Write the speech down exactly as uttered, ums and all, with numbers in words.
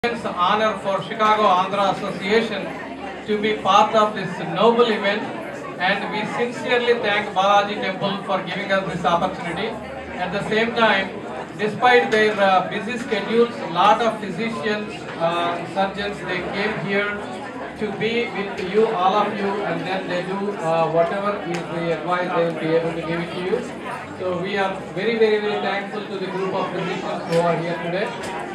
It's an honor for Chicago Andhra Association to be part of this noble event, and we sincerely thank Balaji Temple for giving us this opportunity. At the same time, despite their uh, busy schedules, a lot of physicians, uh, surgeons, they came here to be with you, all of you, and then they do uh, whatever is the advice they will be able to give it to you. So we are very, very, very thankful to the group of physicians who are here today.